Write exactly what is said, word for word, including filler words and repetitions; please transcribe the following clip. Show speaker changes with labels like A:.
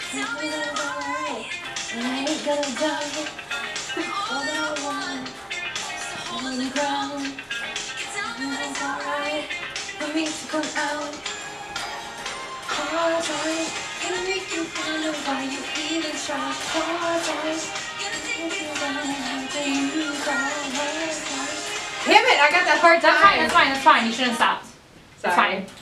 A: Tell me that it's alright. I ain't gonna die. All that I want is to hold on the ground. You tell me that it's alright for me to come out. Hard times, gonna make you wonder why you even try. Hard times, gonna take me down till you cry. Hard times.
B: Damn it, I got that hard
A: That's fine,
B: time.
A: that's fine, that's fine. You shouldn't have stopped. It's
B: Sorry.
A: fine.